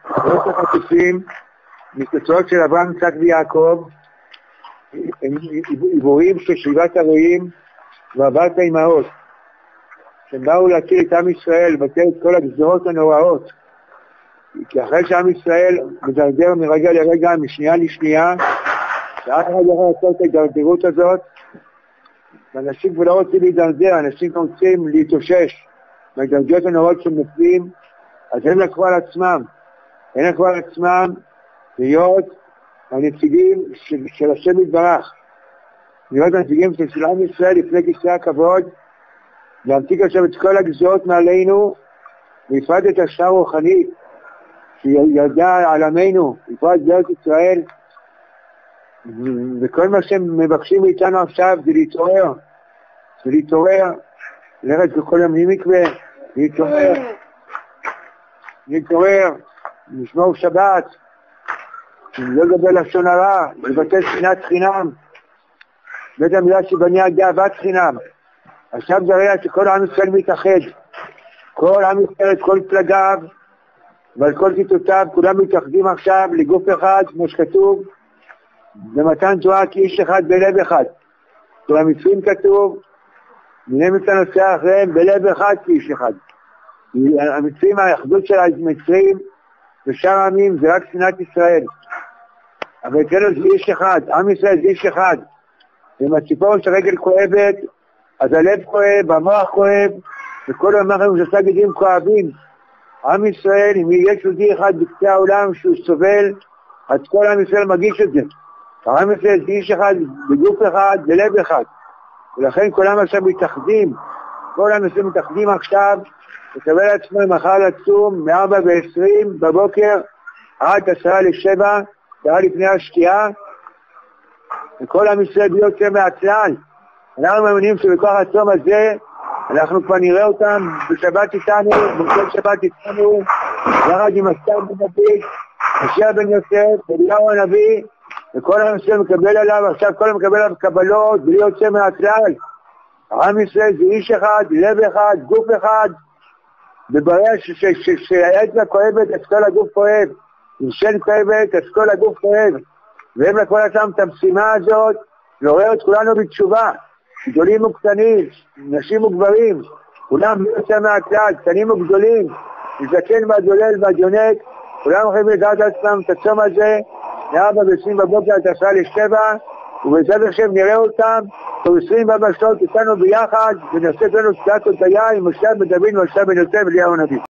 שלושת החטופים מתוצאות של אברהם, יצחק ויעקב, הם עיבורים של שבעת הרועים וארבעת האימהות, שהם באו להציל את עם ישראל, לבטל את כל הגזרות הנוראות. כי אחרי שעם ישראל מדרדר מרגע לרגע, משנייה לשנייה, שאף אחד לא יכול לעשות את ההידרדרות הזאת, ואנשים כבר לא רוצים להידרדר, אנשים רוצים להתאושש מההידרדרות הנוראות שהם נופלים, אז הם לקחו על עצמם להיות הנציגים של השם יתברך, להיות הנציגים של עם ישראל לפני כיסא הכבוד, להמתיק עכשיו את כל הגזרות מעלינו, ויפרד את השאר רוחנית שירדה על עמנו, יפרד בארץ ישראל, וכל מה שהם מבקשים מאיתנו עכשיו זה להתעורר, לרדת בכל יום ממקווה, להתעורר, לשמור שבת, לא לדבר לשון הרע, לבטל שנאת חינם, בית המדרש שבניה גאוות חינם. עכשיו זה רגע שכל עם ישראל מתאחד, כל עם ישראל, כל פלגיו ועל כל כיתותיו, כולם מתאחדים עכשיו לגוף אחד, כמו שכתוב במתן תורה, כי איש אחד בלב אחד. במצרים כתוב, מנהם את הנושא אחריהם בלב אחד כי איש אחד. המצרים, האחדות של המצרים ושאר העמים זה רק שנאת ישראל, אבל אצלנו זה איש אחד, עם ישראל זה איש אחד. אם הציפור של רגל כואבת, אז הלב כואב, המוח כואב, וכל המחם שעשה גידים כואבים. עם ישראל, אם יש יהודי אחד בקצה העולם שהוא סובל, אז כל עם ישראל מגיש את זה. עם ישראל זה איש אחד, בגוף אחד, בלב אחד. ולכן כל עם עכשיו מתאחדים, כל עם ישראל מתאחדים עכשיו, לקבל עצמם מחר לצום, מ-4:20 בבוקר, עד 6:50, שעה לפני השקיעה, וכל עם ישראל להיות שם מהכלל. אנחנו מאמינים שבכוח הצום הזה, אנחנו כבר נראה אותם בשבת איתנו, במקום שבת איתנו, יחד עם אסתר בן דוד, משה בן יוסף, אליהו הנביא, וכל עם ישראל מקבל עליו, עכשיו כל עם מקבל עליו קבלות, בלי יוצא מהכלל. עם ישראל זה איש אחד, לב אחד, גוף אחד, וברגע שהאצבע כואבת, אז כל הגוף כואב, אם שן כואבת, אז כל הגוף כואב, והם לכל עצמם את המשימה הזאת, לעורר את כולנו בתשובה, גדולים וקטנים, נשים וגברים, כולם בלי יוצא מהכלל, קטנים וגדולים, מזקן והדולל והדיונק, כולם יכולים לדעת עצמם את הצום הזה, מ-4:20 בבוקר עד 6:50, ובעזרת השם נראה אותם, תוך 24 שעות איתנו ביחד, ונעשה לנו תפילת הודיה עם משה בן דוד ומשה בן יוסף ואליהו הנביא.